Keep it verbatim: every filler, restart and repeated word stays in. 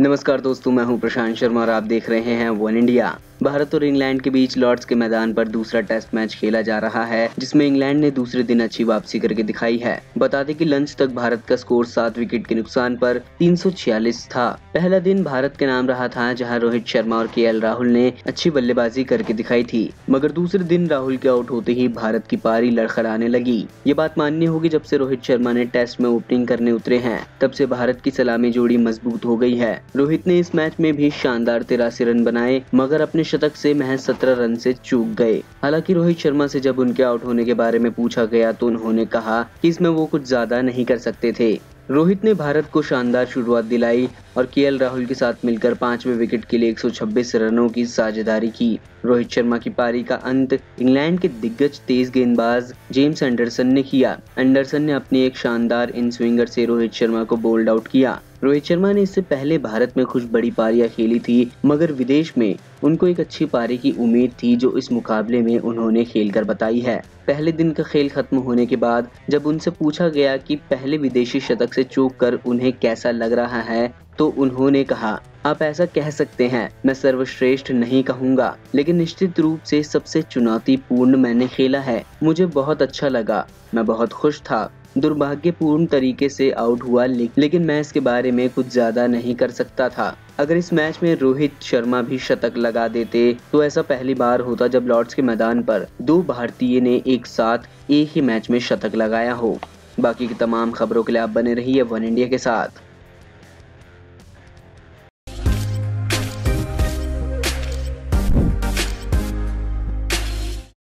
नमस्कार दोस्तों, मैं हूं प्रशांत शर्मा और आप देख रहे हैं वन इंडिया। भारत और इंग्लैंड के बीच लॉर्ड्स के मैदान पर दूसरा टेस्ट मैच खेला जा रहा है, जिसमें इंग्लैंड ने दूसरे दिन अच्छी वापसी करके दिखाई है। बता दें कि लंच तक भारत का स्कोर सात विकेट के नुकसान पर तीन सौ छियालीस था। पहला दिन भारत के नाम रहा था, जहां रोहित शर्मा और के एल राहुल ने अच्छी बल्लेबाजी करके दिखाई थी, मगर दूसरे दिन राहुल के आउट होते ही भारत की पारी लड़खड़ाने लगी। ये बात माननी होगी, जब से रोहित शर्मा ने टेस्ट में ओपनिंग करने उतरे हैं, तब से भारत की सलामी जोड़ी मजबूत हो गई है। रोहित ने इस मैच में भी शानदार तिरासी रन बनाए, मगर अपने शतक से महज सत्रह रन से चूक गए। हालांकि रोहित शर्मा से जब उनके आउट होने के बारे में पूछा गया तो उन्होंने कहा कि इसमें वो कुछ ज्यादा नहीं कर सकते थे। रोहित ने भारत को शानदार शुरुआत दिलाई और के एल राहुल के साथ मिलकर पांचवें विकेट के लिए एक सौ छब्बीस रनों की साझेदारी की। रोहित शर्मा की पारी का अंत इंग्लैंड के दिग्गज तेज गेंदबाज जेम्स एंडरसन ने किया। एंडरसन ने अपनी एक शानदार इन स्विंगर से रोहित शर्मा को बोल्ड आउट किया। रोहित शर्मा ने इससे पहले भारत में कुछ बड़ी पारियां खेली थी, मगर विदेश में उनको एक अच्छी पारी की उम्मीद थी, जो इस मुकाबले में उन्होंने खेलकर बताई है। पहले दिन का खेल खत्म होने के बाद जब उनसे पूछा गया कि पहले विदेशी शतक से चूक कर उन्हें कैसा लग रहा है, तो उन्होंने कहा, आप ऐसा कह सकते हैं, मैं सर्वश्रेष्ठ नहीं कहूँगा, लेकिन निश्चित रूप से सबसे चुनौतीपूर्ण मैंने खेला है। मुझे बहुत अच्छा लगा, मैं बहुत खुश था। दुर्भाग्यपूर्ण तरीके से आउट हुआ, लेकिन मैं इसके बारे में कुछ ज्यादा नहीं कर सकता था। अगर इस मैच में रोहित शर्मा भी शतक लगा देते तो ऐसा पहली बार होता जब लॉर्ड्स के मैदान पर दो भारतीय ने एक साथ एक ही मैच में शतक लगाया हो। बाकी की तमाम खबरों के लिए आप बने रहिए वन इंडिया के साथ।